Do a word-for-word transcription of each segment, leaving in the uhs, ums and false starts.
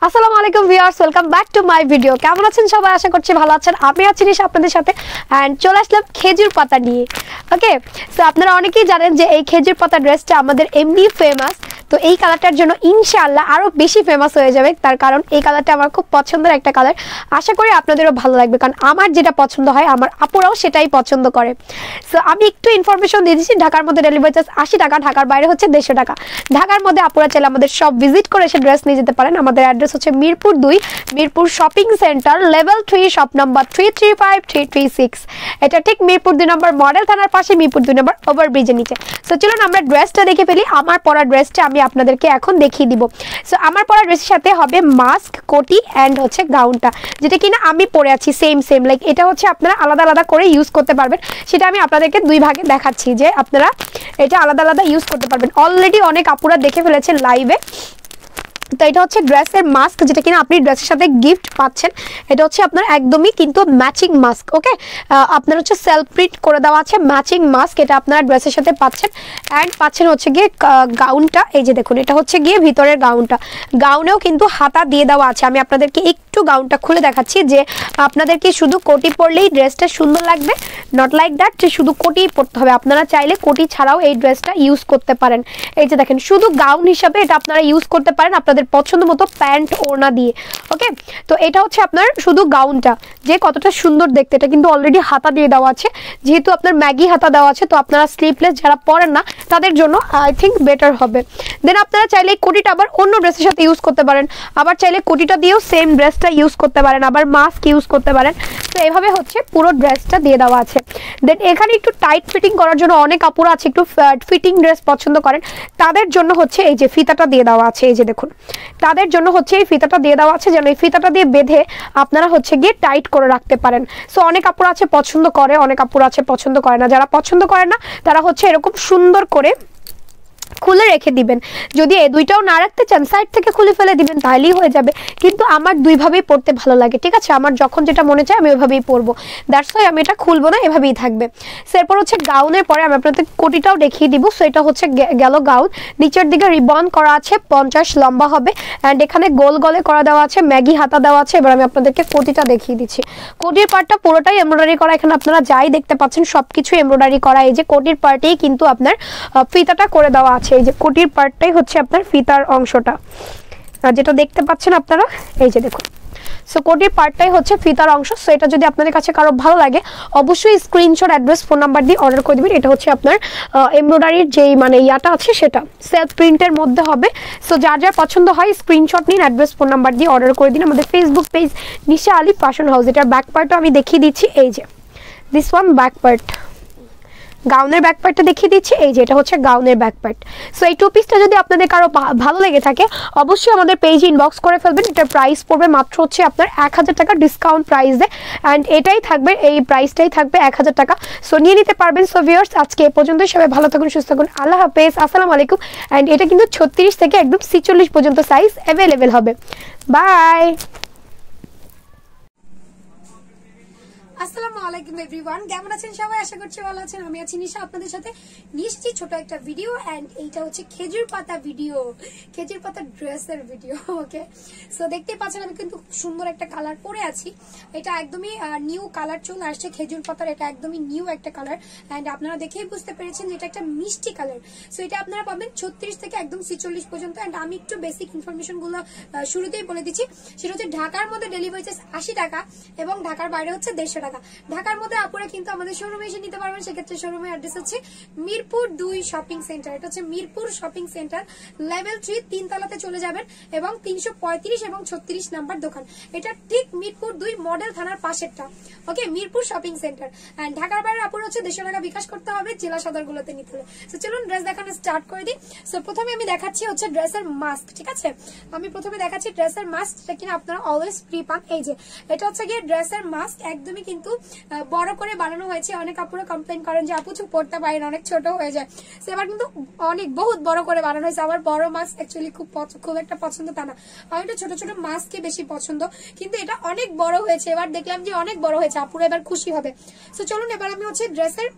আসসালামু আলাইকুম viewers, welcome back to my video. কেমন আছেন সবাই? আশা করছি ভালো আছেন। আমি আছি নিশা আপনাদের সাথে অ্যান্ড চলে আসলাম খেজুর পাতা নিয়ে। ওকে, সো আপনারা অনেকেই জানেন যে এই খেজুর পাতা ড্রেসটা আমাদের এমনি ফেমাস। তো এই কালারটার জন্য ইনশাআল্লাহ আরও বেশি ফেমাস হয়ে যাবে, তার কারণ এই কালারটা আমার খুব পছন্দের একটা কালার। আশা করি আপনাদেরও ভালো লাগবে, কারণ আমার যেটা পছন্দ হয় আমার আপুরাও সেটাই পছন্দ করে। সো আমি একটু ইনফরমেশন দিয়ে দিচ্ছি। ঢাকার মধ্যে ডেলিভারি চার্জ আশি টাকা, ঢাকার বাইরে হচ্ছে দেড়শো টাকা। ঢাকার মধ্যে আপুরা চাইলে আমাদের সব ভিজিট করে এসে ড্রেস নিয়ে যেতে পারেন। আমাদের অ্যাড্রেস হচ্ছে মিরপুর দুই, Mirpur shopping centre, level three, shop number three three five three three six. এটা ঠিক মিরপুর দুই নম্বর মডেল থানার পাশে, মিরপুর দুই নম্বর ওভারব্রিজের নিচে। সো চলুন আমরা ড্রেসটা দেখে ফেলি। আমার পরা ড্রেসটা আমি আপনাদেরকে এখন দেখিয়ে দিব। সো আমার পরা ড্রেসের সাথে হবে মাস্ক, কোটি অ্যান্ড হচ্ছে গাউনটা, যেটা কিনা আমি পরে আছি সেম সেম লাইক এটা হচ্ছে আপনারা আলাদা আলাদা করে ইউজ করতে পারবেন। সেটা আমি আপনাদেরকে দুই ভাগে দেখাচ্ছি যে আপনারা এটা আলাদা আলাদা ইউজ করতে পারবেন। অলরেডি অনেক আপুরা দেখে ফেলেছেন লাইভে। তো এটা হচ্ছে ড্রেসের মাস্ক, যেটা কিনা আপনি ড্রেসের সাথে গিফট পাচ্ছেন। এটা হচ্ছে আপনার একদমই কিন্তু ম্যাচিং মাস্ক। ওকে, আপনার হচ্ছে সেলফ প্রিন্ট করে দেওয়া আছে ম্যাচিং মাস্ক, এটা আপনারা ড্রেসের সাথে পাচ্ছেন। অ্যান্ড পাচ্ছেন হচ্ছে গিয়ে গাউনটা, এই যে দেখুন এটা হচ্ছে গিয়ে ভিতরের গাউনটা। গাউনেও কিন্তু হাতা দিয়ে দেওয়া আছে। আমি আপনাদেরকে একটু গাউনটা খুলে দেখাচ্ছি যে আপনাদেরকে শুধু কোটি পরলেই ড্রেসটা সুন্দর লাগবে, নট লাইক দ্যাট যে শুধু কোটিই পরতে হবে। আপনারা চাইলে কোটি ছাড়াও এই ড্রেসটা ইউজ করতে পারেন। এই যে দেখেন শুধু গাউন হিসাবে এটা আপনারা ইউজ করতে পারেন আপনাদের পছন্দ মতো প্যান্ট ওড়না দিয়ে। ওকে, তো এটা হচ্ছে আপনার শুধু গাউনটা, যে কতটা সুন্দর দেখতে। এটা কিন্তু অলরেডি হাতা দিয়ে দেওয়া আছে, যেহেতু আপনার ম্যাগি হাতা দেওয়া আছে, তো আপনারা স্লিভলেস যারা পরেন না তাদের জন্য আই থিঙ্ক বেটার হবে। দেন আপনারা চাইলে কোটিটা আবার অন্য ড্রেসের সাথে ইউজ করতে পারেন, আবার চাইলে কোটিটা দিয়েও সেম ড্রেসটা ইউজ করতে পারেন, আবার মাস্ক ইউজ করতে পারেন। তো এভাবে হচ্ছে পুরো ড্রেসটা দিয়ে দেওয়া আছে। দেন এখানে একটু টাইট ফিটিং করার জন্য অনেক আপুরা আছে একটু ফিটিং ড্রেস পছন্দ করেন, তাদের জন্য হচ্ছে এই যে ফিতাটা দিয়ে দেওয়া আছে। এই যে দেখুন তাদের জন্য হচ্ছে এই ফিতাটা দিয়ে দেওয়া আছে, যেন এই ফিতাটা দিয়ে বেঁধে আপনারা হচ্ছে গিয়ে টাইট করে রাখতে পারেন। সো অনেক আপুরা আছে পছন্দ করে, অনেক আপুরা আছে পছন্দ করে না। যারা পছন্দ করে না তারা হচ্ছে এরকম সুন্দর করে খুলে রেখে দিবেন। যদি এই দুইটাও না রাখতে চান সাইড থেকে খুলে ফেলে দিবেন, তাহলেই হয়ে যাবে। কিন্তু আমার দুইভাবেই পড়তে ভালো লাগে, ঠিক আছে? আমার যখন যেটা মনে চায় আমি ওইভাবেই পরবো, দ্যাটস ওয়াই আমি এটা খুলবো না, এভাবেই থাকবে। সো এরপর হচ্ছে গাউনের পরে আমি আপনাদের কোটিটাও দেখিয়ে দিব। সো এটা হচ্ছে গেল গাউন, নিচের দিকে রিবন করা আছে, পঞ্চাশ লম্বা হবে, অ্যান্ড এখানে গোল গলে করা দেওয়া আছে, ম্যাগি হাতা দেওয়া আছে। এবার আমি আপনাদেরকে কোটিটা দেখিয়ে দিচ্ছি। কোটির পার্টটা পুরোটাই এমব্রয়ডারি করা, এখানে আপনারা যাই দেখতে পাচ্ছেন সব কিছু এমব্রয়ডারি করা। এই যে কোটির পার্টেই কিন্তু আপনার ফিতাটা করে দেওয়া আছে। এই যে কোটির পার্টটাই হচ্ছে আপনার ফিতার অংশটা, যেটা দেখতে পাচ্ছেন আপনারা, এই যে দেখুন। সো কোটির পার্টটাই হচ্ছে ফিতার অংশ। সো এটা যদি আপনাদের কাছে কারো ভালো লাগে অবশ্যই স্ক্রিনশট, অ্যাড্রেস, ফোন নাম্বার দিয়ে অর্ডার করে দেবেন। এটা হচ্ছে আপনার এমব্রয়ডারির যেই মানে ইয়াটা আছে সেটা সেলফ প্রিন্টের মধ্যে হবে। সো যার যার পছন্দ হয় স্ক্রিনশট নিন, অ্যাড্রেস, ফোন নাম্বার দিয়ে অর্ডার করে দিন। আমাদের Facebook page Nisha Ali fashion house. এটার ব্যাক পার্টও আমি দেখিয়ে দিচ্ছি। এই যে দিস ওয়ান ব্যাক পার্ট, গাউনের ব্যাক পার্টটা দেখিয়ে দিচ্ছি। এই যে এটা হচ্ছে গাউনের ব্যাক পার্ট। সো এই টু পিসটা যদি আপনাদের কারো ভালো লেগে থাকে অবশ্যই আমাদের পেজে ইনবক্স করে ফেলবেন। এটার প্রাইস পড়বে মাত্র হচ্ছে আপনার এক হাজার টাকা ডিসকাউন্ট প্রাইসে, অ্যান্ড এটাই থাকবে, এই প্রাইসটাই থাকবে এক হাজার টাকা। সো নিয়ে নিতে পারবেন। সো ভিউয়ার্স আজকে এ পর্যন্তই, সবাই ভালো থাকুন, সুস্থ থাকুন, আল্লাহ হাফেজ, আসসালামু আলাইকুম। অ্যান্ড এটা কিন্তু ছত্রিশ থেকে একদম ছিচল্লিশ পর্যন্ত সাইজ অ্যাভেলেবেল হবে। বাই। আসসালামু আলাইকুম এভরিওয়ান, কেমন আছেন সবাই? আশা করছি ভালো আছেন। আমি আছি নিশা, আপনাদের সাথে নিয়ে এসেছি ছোট একটা ভিডিও। এন্ড এইটা হচ্ছে খেজুর পাতা ভিডিও, খেজুর পাতা ড্রেসের ভিডিও। ওকে, সো দেখতেই পাচ্ছেন আমি কিন্তু সুন্দর একটা কালার পরে আছি। এটা একদমই নিউ কালার চলে আসছে খেজুর পাতার, এটা একদমই নিউ একটা কালার। এন্ড আপনারা দেখেই বুঝতে পেরেছেন যে এটা একটা মিষ্টি কালার। সো এটা আপনারা পাবেন ছত্রিশ থেকে একদম ছিচল্লিশ পর্যন্ত। এন্ড আমি একটু বেসিক ইনফরমেশন গুলো শুরুতেই বলে দিচ্ছি। সেটা হচ্ছে ঢাকার মধ্যে ডেলিভারি চার্জ আশি টাকা এবং ঢাকার বাইরে হচ্ছে দেড়শো টাকা। ঢাকার মধ্যে আপুরা কিন্তু আমাদের শোরুমে এসে নিতে পারবেন। সেক্ষেত্রে শোরুমের অ্যাড্রেস হচ্ছে মিরপুর দুই শপিং সেন্টার। এটা হচ্ছে Mirpur shopping centre, level three, তিন তলাতে চলে যাবেন এবং তিনশো পঁয়ত্রিশ এবং ছত্রিশ নাম্বার দোকান। এটা ঠিক মিরপুর দুই মডেল থানার পাশেরটা। Okay, Mirpur shopping centre. And ঢাকার বাইরে আপুরা হচ্ছে দেড়শো টাকা বিকাশ করতে হবে, জেলা সদরগুলোতে নিতে হবে। তো চলুন ড্রেস দেখানো স্টার্ট করে দিই। সো প্রথমে আমি দেখাচ্ছি হচ্ছে ড্রেসের মাস্ক, ঠিক আছে? আমি প্রথমে দেখাচ্ছি ড্রেসের মাস্ক, যেটা কিনা আপনারা অলওয়েজ ফ্রি পান। এই যে এটা হচ্ছে গিয়ে ড্রেসের মাস্ক, একদমই কিন্তু বড় করে বানানো হয়েছে। অনেক আপুরা কমপ্লেন করেন যে আপু পড়তে পারেন, অনেক ছোট হয়ে যায়। এবার কিন্তু অনেক বহুত বড় করে বানানো হয়েছে। আমার বড় মাস্ক অ্যাকচুয়ালি খুব খুব একটা পছন্দ তা না, আমি একটু ছোট ছোট মাস্কই বেশি পছন্দ, কিন্তু এটা অনেক বড় হয়েছে। এবার দেখলাম যে অনেক বড় হয়েছে, আপুরা এবার খুশি হবে। সো চলুন এবার আমি হচ্ছে ড্রেসের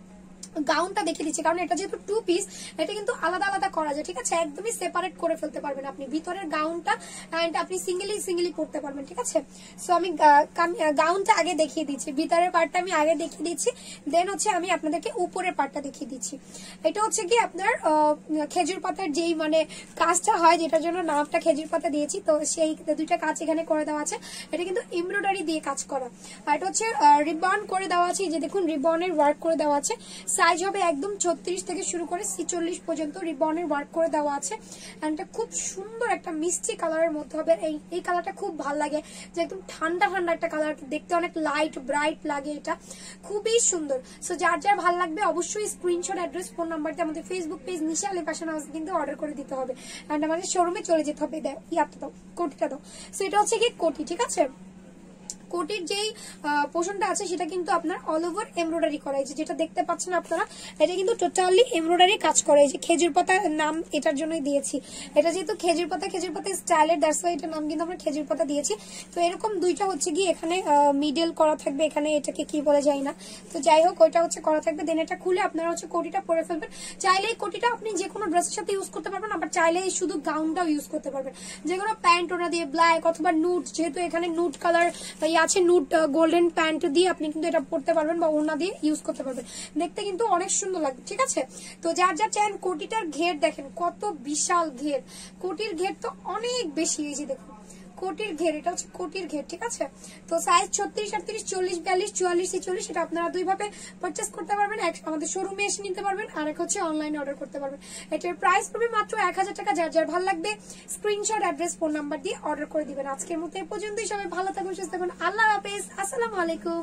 গাউনটা দেখিয়ে দিচ্ছি, কারণ এটা যেহেতু টু পিস এটা কিন্তু আলাদা আলাদা করা যায়, ঠিক আছে, একদমই সেপারেট করে ফেলতে পারবেন আপনি ভিতরের গাউনটা, এন্ড আপনি সিঙ্গেলি সিঙ্গেলি পরতে পারবেন, ঠিক আছে। সো আমি গাউনটা আগে দেখিয়ে দিচ্ছি, ভিতরের পার্টটা আমি আগে দেখিয়ে দিচ্ছি, দেন হচ্ছে আমি আপনাদেরকে উপরের পার্টটা দেখিয়ে দিচ্ছি। এটা হচ্ছে কি আপনার খেজুর পাতার যেই মানে কাজটা হয়, যেটার জন্য নামটা খেজুর পাতা দিয়েছি, তো সেই দুইটা কাজ এখানে করে দেওয়া আছে। এটা কিন্তু এমব্রয়ডারি দিয়ে কাজ করা, আর এটা হচ্ছে রিবন করে দেওয়া আছে, যে দেখুন রিবনের ওয়ার্ক করে দেওয়া আছে। সাইজ হবে একদম ছত্রিশ থেকে শুরু করে ছিচল্লিশ পর্যন্ত রিবনের ওয়ার্ক করে দেওয়া আছে। এন্ড এটা খুব সুন্দর একটা মিষ্টি কালারের মধ্যে হবে। এই এই কালারটা খুব ভালো লাগে, যে একদম ঠান্ডা ঠান্ডা একটা কালার, দেখতে অনেক লাইট ব্রাইট লাগে, এটা খুবই সুন্দর। সো যার যার ভালো লাগবে অবশ্যই স্ক্রিনশট, অ্যাড্রেস, ফোন নাম্বার দিয়ে আমাদের Facebook page Nisha Ali fashion house কিন্তু অর্ডার করে দিতে হবে, এন্ড আমাদের শোরুমে চলে যেতে হবে। ইয়াটা দাও, কোটিটা দাও। সো এটা হচ্ছে কি কোটি, ঠিক আছে। কোটির যেই পোর্শনটা আছে সেটা কিন্তু আপনার অল ওভার এমব্রয়ডারি করা, যে যেটা দেখতে পাচ্ছেন আপনারা, এটা কিন্তু টোটালি এমব্রয়ডারি কাজ করে। এই যে খেজুর পাতা নাম এটার জন্যই দিয়েছি, এটা যেহেতু খেজুর পাতা খেজুর পাতা স্টাইলের, দ্যাটস ওয়াই এটার নাম কিন্তু আমরা খেজুর পাতা দিয়েছি। তো এরকম দুইটা হচ্ছে কি এখানে মিডল করা থাকবে, এখানে এটাকে কি বলে যায় না, তো যাই হোক ওইটা হচ্ছে করা থাকবে। দেন এটা খুলে আপনারা হচ্ছে কোটিটা পরে ফেলবেন। চাইলে এই কোটিটা আপনি যে কোনো ড্রেসের সাথে ইউজ করতে পারবেন, আবার চাইলে শুধু গাউনটাও ইউজ করতে পারবেন, যে কোনো প্যান্ট ওনা দিয়ে ব্ল্যাক অথবা নুট, যেহেতু এখানে নুট কালার আছে, নুট গোল্ডেন প্যান্ট দিয়ে আপনি কিন্তু এটা পরতে পারবেন বা ওড়না দিয়ে ইউজ করতে পারবেন, দেখতে কিন্তু অনেক সুন্দর লাগবে, ঠিক আছে। তো যার যার চান, কোটিটার ঘের দেখেন কত বিশাল ঘের, কোটির ঘের তো অনেক বেশি, এই যে দেখুন কোটির ঘের, এটা হচ্ছে কোটির ঘের, ঠিক আছে। তো সাইজ ছত্রিশ, আটত্রিশ, চল্লিশ, বিয়াল্লিশ, চুয়াল্লিশ, ছেচল্লিশ, এটা আপনারা দুই ভাবে পারচেস করতে পারবেন, আমাদের শোরুমে এসে নিতে পারবেন, আর এক হচ্ছে অনলাইনে অর্ডার করতে পারবেন। এটার প্রাইস পড়বে মাত্র এক হাজার টাকা। যার যার ভালো লাগবে স্ক্রিনশট, অ্যাড্রেস, ফোন নাম্বার দিয়ে অর্ডার করে দিবেন। আজকের মতো এই পর্যন্তই, সবাই ভালো থাকুন, সুস্থ থাকুন, আল্লাহ হাফেজ, আসসালামু আলাইকুম।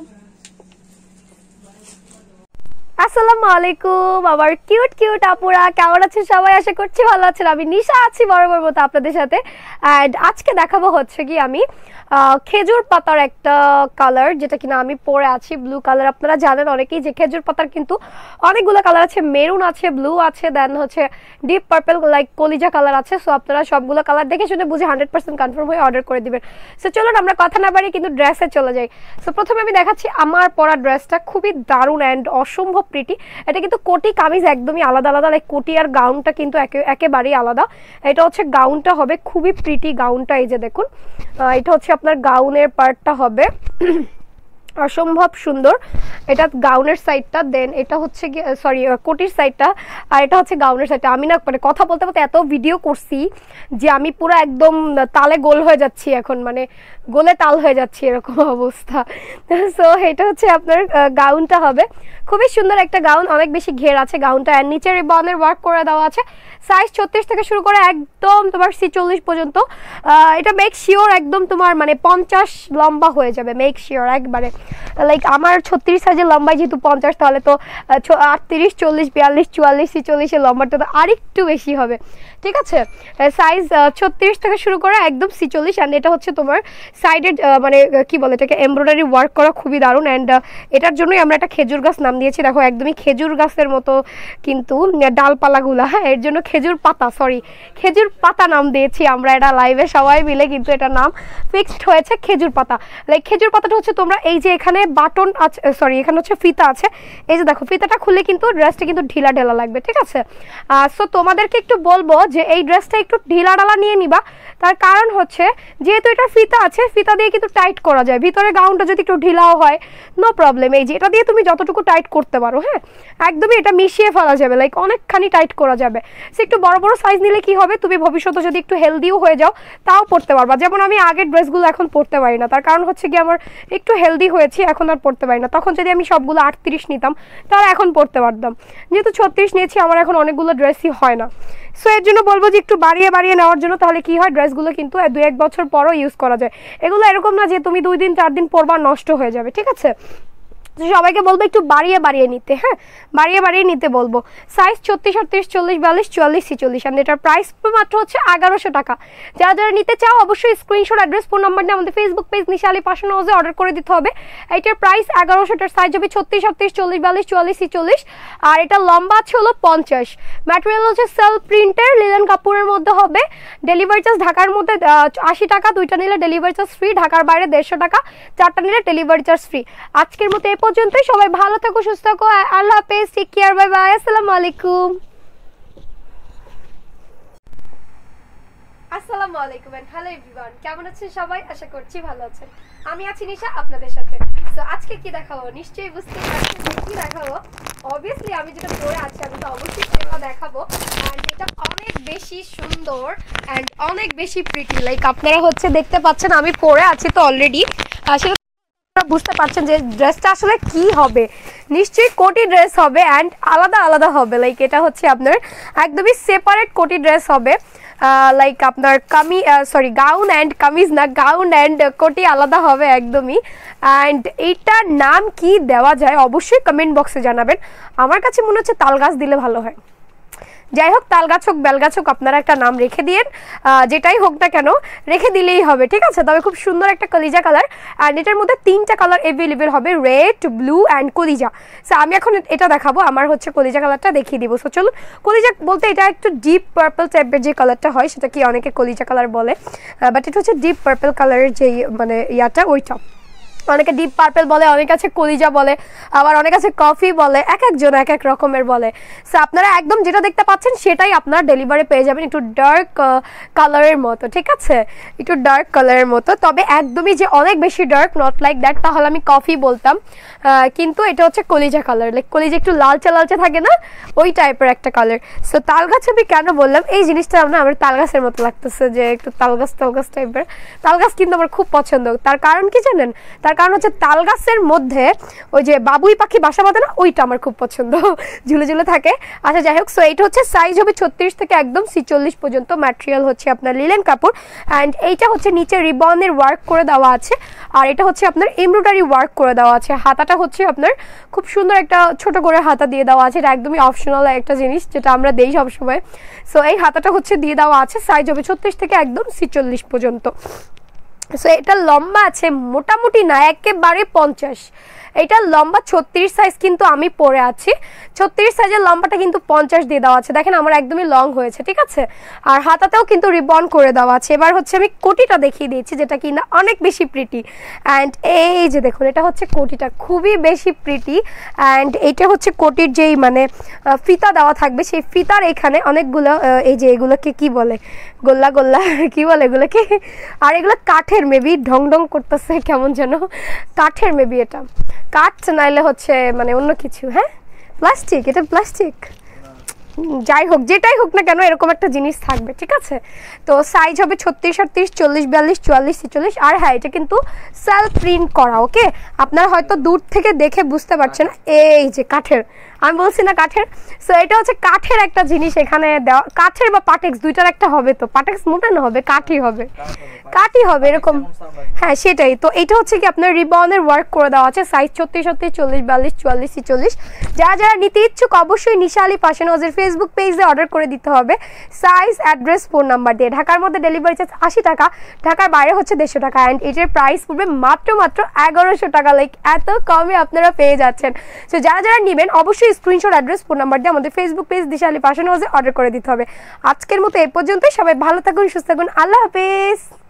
আসসালামু আলাইকুম আমার কিউট কিউট আপুরা, কেমন আছেন সবাই? আশা করছি ভালো আছেন। আমি নিশা আছি বরাবর মতো আপনাদের সাথে। অ্যান্ড আজকে দেখাবো হচ্ছে কি আমি খেজুর পাতার একটা কালার, যেটা কিনা আমি পরে আছি ব্লু কালার। আপনারা জানেন অনেকেই যে খেজুর পাতার কিন্তু অনেকগুলো কালার আছে, মেরুন আছে, ব্লু আছে, দেন হচ্ছে ডিপ পার্পল লাইক কলিজা কালার আছে। সো আপনারা সবগুলো কালার দেখে শুনে বুঝে হান্ড্রেড পার্সেন্ট কনফার্ম হয়ে অর্ডার করে দিবেন। সো চলুন আমরা কথা না বাড়ি কিন্তু ড্রেসে চলে যাই। সো প্রথমে আমি দেখাচ্ছি আমার পরা ড্রেসটা, খুবই দারুণ অ্যান্ড অসম্ভব প্রিটি। এটা কিন্তু কোটি কামিজ একদমই আলাদা আলাদা, লাইক কোটি আর গাউনটা কিন্তু একেবারেই আলাদা। এটা হচ্ছে গাউনটা হবে খুবই প্রিটি গাউনটা, এই যে দেখুন এটা হচ্ছে আপনার গাউনের পার্টটা হবে অসম্ভব সুন্দর, এটা গাউনের সাইডটা, দেন এটা হচ্ছে সরি কোটির সাইডটা, আর এটা হচ্ছে গাউনের সাইডটা। আমি না মানে কথা বলতে বলতে এত ভিডিও করছি যে আমি পুরো একদম তালে গোল হয়ে যাচ্ছি এখন, মানে গোলে তাল হয়ে যাচ্ছি এরকম অবস্থা। সো এটা হচ্ছে আপনার গাউনটা হবে খুবই সুন্দর একটা গাউন, অনেক বেশি ঘের আছে গাউনটা, আর নিচে রিবনের ওয়ার্ক করে দেওয়া আছে। সাইজ ছত্রিশ থেকে শুরু করে একদম তোমার ছিচল্লিশ পর্যন্ত। এটা মেক শিওর একদম তোমার মানে পঞ্চাশ লম্বা হয়ে যাবে, মেক শিওর একবারে। লাইক আমার ছত্রিশ সাইজের লম্বায় যেহেতু পঞ্চাশ, তাহলে তো আটত্রিশ, চল্লিশ, বিয়াল্লিশ, চুয়াল্লিশ, ছিচল্লিশের লম্বাটা তো আরেকটু বেশি হবে, ঠিক আছে। সাইজ ছত্রিশ থেকে শুরু করে একদম ছিচল্লিশ। অ্যান্ড এটা হচ্ছে তোমার সাইডের মানে কি বলে এটাকে এমব্রয়ডারি ওয়ার্ক করা, খুবই দারুণ। অ্যান্ড এটার জন্যই আমরা একটা খেজুর গাছ নাম দিয়েছি, দেখো একদমই খেজুর গাছের মতো কিন্তু ডালপালাগুলা, হ্যাঁ এর জন্য খেজুর পাতা সরি খেজুর পাতা নাম দিয়েছি আমরা, এটা লাইভে সবাই মিলে কিন্তু এটা নাম ফিক্সড হয়েছে খেজুর পাতা। লাইক খেজুর পাতাটা হচ্ছে তোমরা এই যে এখানে বাটন আছে, সরি এখানে হচ্ছে ফিতা আছে, এই যে দেখো ফিতাটা খুলে কিন্তু ড্রেসটা কিন্তু ঢিলা ঢেলা লাগবে, ঠিক আছে। সো তোমাদেরকে একটু বলবো যে এই ড্রেসটা একটু ঢিলা ঢালা নিয়ে নিবা, তার কারণ হচ্ছে যেহেতু এটা ফিতা আছে, ফিতা দিয়ে কিন্তু টাইট করা যায়, ভিতরে গাউনটা যদি একটু ঢিলাও হয় নো প্রবলেম, এই যে এটা দিয়ে তুমি যতটুকু টাইট করতে পারো, হ্যাঁ একদমই এটা মিশিয়ে ফেলা যাবে, লাইক অনেকখানি টাইট করা যাবে। সে একটু বড় বড় সাইজ নিলে কি হবে, তুমি ভবিষ্যতে যদি একটু হেলদিও হয়ে যাও তাও পরতে পারবা। যেমন আমি আগের ড্রেসগুলো এখন পরতে পারি না, তার কারণ হচ্ছে কি আমার একটু হেলদি হয়েছি, এখন আর পরতে পারি না। তখন যদি আমি সবগুলো আটত্রিশ নিতাম তাহলে এখন পরতে পারতাম, যেহেতু ছত্রিশ নিয়েছি আমার এখন অনেকগুলো ড্রেসই হয় না। সো এর জন্য বলবো যে একটু বাড়িয়ে বাড়িয়ে নেওয়ার জন্য, তাহলে কি হয় ড্রেসগুলো কিন্তু দুই এক বছর পরও ইউজ করা যায়। এগুলো এরকম না যে তুমি দুই দিন চার দিন পরবা নষ্ট হয়ে যাবে, ঠিক আছে। সবাইকে বলবো একটু বাড়িয়ে বাড়িয়ে নিতে, হ্যাঁ বাড়িয়ে বাড়িয়ে নিতে বলবো। সাইজ ছত্রিশ, আটত্রিশ, চল্লিশ, বিয়াল্লিশ, চুয়াল্লিশ, ছিচল্লিশ। আর এটার প্রাইস মাত্র হচ্ছে এগারোশো টাকা। যারা যারা নিতে চাও অবশ্যই স্ক্রিনশট, অ্যাড্রেস, ফোন নাম্বার নিয়ে আমাদের Facebook page Nisha Ali fashion হাউসে অর্ডার করে দিতে হবে। এটার প্রাইস এগারোশোটার সাইজ হবে ছত্রিশ, আটত্রিশ, চল্লিশ, বিয়াল্লিশ, চুয়াল্লিশ, ছিচল্লিশ। আর এটা লম্বা আছে হলো পঞ্চাশ। ম্যাটেরিয়াল হচ্ছে সেলফ প্রিন্টের লিলেন কাপড়ের মধ্যে হবে। ডেলিভারি চার্জ ঢাকার মধ্যে আশি টাকা, দুইটা নিলে ডেলিভারি চার্জ ফ্রি, ঢাকার বাইরে দেড়শো টাকা, চারটা নিলে ডেলিভারি চার্জ ফ্রি। আজকের মতো পর্যন্তই, সবাই ভালো থাকো, সুস্থ থাকো, আল্লাহ হাফেজ, টেক কেয়ার, বাই বাই, আসসালামু আলাইকুম। আসসালামু আলাইকুম এন্ড হ্যালো এভরিওয়ান, কেমন আছেন সবাই? আশা করছি ভালো আছেন। আমি আছি নিশা আপনাদের সাথে। তো আজকে কি দেখাবো নিশ্চয়ই বুঝতে পারছেন যে কি দেখাবো। অবভিয়াসলি আমি যেটা পরে আছি আমি তো অবশ্যই সেটা দেখাবো, এন্ড এটা অনেক বেশি সুন্দর এন্ড অনেক বেশি প্রিটি। লাইক আপনারা হচ্ছে দেখতে পাচ্ছেন আমি পরে আছি তো অলরেডি, সেটা বুঝতে পারছেন যে ড্রেসটা আসলে কি হবে। নিশ্চয়ই কোটি ড্রেস হবে এন্ড আলাদা আলাদা হবে। লাইক এটা হচ্ছে আপনার একদমই সেপারেট কোটি ড্রেস হবে। লাইক আপনার কামি সরি গাউন অ্যান্ড কামিজ না, গাউন অ্যান্ড কোটি আলাদা হবে একদমই। অ্যান্ড এইটার নাম কি দেওয়া যায় অবশ্যই কমেন্ট বক্সে জানাবেন। আমার কাছে মনে হচ্ছে তাল গাছ দিলে ভালো হয়। যাই হোক, তাল গাছ হোক বেল গাছ হোক আপনারা একটা নাম রেখে দিন, যেটাই হোক না কেন রেখে দিলেই হবে, ঠিক আছে। তবে খুব সুন্দর একটা কলিজা কালার, অ্যান্ড এটার মধ্যে তিনটা কালার অ্যাভেলেবেল হবে, রেড, ব্লু অ্যান্ড কলিজা। সো আমি এখন এটা দেখাবো, আমার হচ্ছে কলিজা কালারটা দেখিয়ে দিব। সো চলুন, কলিজা বলতে এটা একটু ডিপ পার্পল টাইপের যে কালারটা হয় সেটা কি অনেকে কলিজা কালার বলে, বাট এটা হচ্ছে ডিপ পার্পল কালারের যে মানে ইয়াটা ওইটা। অনেকে ডিপ পার্পল বলে, অনেক আছে কলিজা বলে, আবার অনেক আছে কফি বলে, এক একজন এক এক রকমের বলে। সো আপনারা একদম যেটা দেখতে পাচ্ছেন সেটাই আপনারা ডেলিভারি পেয়ে যাবেন, একটু ডার্ক কালারের মতো, ঠিক আছে, একটু ডার্ক কালারের মতো। তবে একদমই যে অনেক বেশি ডার্ক, নট লাইক দ্যাট, তাহলে আমি কফি বলতাম, কিন্তু এটা হচ্ছে কলিজা কালার। লাইক কলিজা একটু লালচে লালচে থাকে না, ওই টাইপের একটা কালার। সো তাল গাছ আমি কেন বললাম, এই জিনিসটা না আমার তাল গাছের মতো লাগতেছে, যে একটু তাল গাছ তাল গাছ টাইপের। তাল গাছ কিন্তু আমার খুব পছন্দ। তার কারণ কি জানেন? তার কারণ হচ্ছে তাল গাছের মধ্যে ওই যে বাবুই পাখি বাসা বাঁধে না, ওইটা আমার খুব পছন্দ, ঝুলে ঝুলে থাকে। আচ্ছা যাই হোক, সো এইটা হচ্ছে সাইজ হবে ছত্রিশ থেকে একদম ছিচল্লিশ পর্যন্ত। ম্যাটেরিয়াল হচ্ছে আপনার লিলেন কাপড়, অ্যান্ড এইটা হচ্ছে নিচে রিবনের ওয়ার্ক করে দেওয়া আছে, আর এটা হচ্ছে আপনার এমব্রয়ডারি ওয়ার্ক করে দেওয়া আছে। হাতাটা হচ্ছে আপনার খুব সুন্দর একটা ছোট করে হাতা দিয়ে দেওয়া আছে, এটা একদমই অপশনাল একটা জিনিস যেটা আমরা দেই সবসময়। সো এই হাতাটা হচ্ছে দিয়ে দেওয়া আছে, সাইজ হবে ছত্রিশ থেকে একদম ছিচল্লিশ পর্যন্ত। সো এটা লম্বা আছে মোটামুটি না একেবারে পঞ্চাশ, এটা লম্বা ছত্রিশ সাইজ, কিন্তু আমি পরে আছি ছত্রিশ সাইজের লম্বাটা কিন্তু পঞ্চাশ দিয়ে দেওয়া আছে। দেখেন আমার একদমই লং হয়েছে, ঠিক আছে। আর হাতাতেও কিন্তু রিবন করে দেওয়া আছে। এবার হচ্ছে আমি কোটিটা দেখিয়ে দিয়েছি, যেটা কিনা অনেক বেশি প্রিটি। অ্যান্ড এই যে দেখুন, এটা হচ্ছে কোটিটা খুবই বেশি প্রিটি। অ্যান্ড এটা হচ্ছে কোটির যেই মানে ফিতা দেওয়া থাকবে, সেই ফিতার এখানে অনেকগুলো এই যে এগুলোকে কি বলে, গোল্লা গোল্লা কি বলে এগুলোকে, আর এগুলো কাঠের মেবি, ঢং ঢং করতেছে কেমন যেন, কাঠের মেবি, এটা কাঠ নাইলে হচ্ছে মানে অন্য কিছু, হ্যাঁ প্লাস্টিক, এটা প্লাস্টিক, যাই হোক যেটাই হোক না কেন এরকম একটা জিনিস থাকবে, ঠিক আছে। তো সাইজ হবে ছত্রিশ, আটত্রিশ, চল্লিশ, বিয়াল্লিশ, চুয়াল্লিশ, ছেচল্লিশ। আর হ্যাঁ, এটা কিন্তু সেলফ প্রিন্ট করা, ওকে। আপনারা হয়তো দূর থেকে দেখে বুঝতে পারছেন, এই যে কাঠের, আমি বলছি না কাঠের। সো এটা হচ্ছে কাঠের একটা জিনিস এখানে দেওয়া, কাঠের বা পাটেক্স দুইটার একটা হবে। তো পাটেক্স মোটা না হবে, কাঠই হবে, কাঠই হবে এরকম, হ্যাঁ সেটাই। তো এটা হচ্ছে কি আপনার রিবনের ওয়ার্ক করে দেওয়া আছে, সাইজ ছত্রিশ, ছত্রিশ, চল্লিশ, বিয়াল্লিশ, চুয়াল্লিশ, ছেচল্লিশ। যারা যারা নিতে ইচ্ছুক অবশ্যই নিশা আলী ফ্যাশন হাউসের ফেসবুক পেজে অর্ডার করে দিতে হবে, সাইজ, অ্যাড্রেস, ফোন নাম্বার দিয়ে। ঢাকার মধ্যে ডেলিভারি চার্জ আশি টাকা, ঢাকার বাইরে হচ্ছে দেড়শো টাকা। অ্যান্ড এটার প্রাইস পড়বে মাত্র মাত্র এগারোশো টাকা। লাইক এত কমে আপনারা পেয়ে যাচ্ছেন। সো যারা যারা নেবেন অবশ্যই স্ক্রিনশট, অ্যাড্রেস, ফোন নাম্বার দিয়ে আমাদের Facebook page Disha Ali fashion হাউসে অর্ডার করে দিতে হবে। আজকের মতো এই পর্যন্তই। সবাই ভালো থাকুন, সুস্থ থাকুন, আল্লাহ হাফেজ।